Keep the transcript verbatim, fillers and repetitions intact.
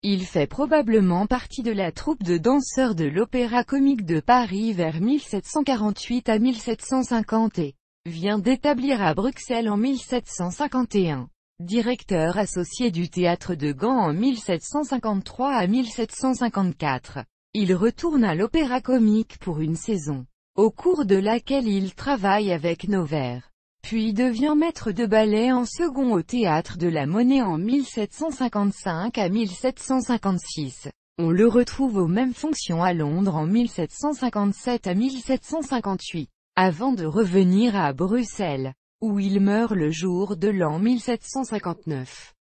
Il fait probablement partie de la troupe de danseurs de l'Opéra-Comique de Paris vers mille sept cent quarante-huit à mille sept cent cinquante et vient d'établir à Bruxelles en mille sept cent cinquante et un. Directeur associé du théâtre de Gand en mille sept cent cinquante-trois à mille sept cent cinquante-quatre. Il retourne à l'Opéra-Comique pour une saison, au cours de laquelle il travaille avec Noverre. Puis devient maître de ballet en second au Théâtre de la Monnaie en mille sept cent cinquante-cinq à mille sept cent cinquante-six. On le retrouve aux mêmes fonctions à Londres en mille sept cent cinquante-sept à mille sept cent cinquante-huit, avant de revenir à Bruxelles, où il meurt le jour de l'an mille sept cent cinquante-neuf.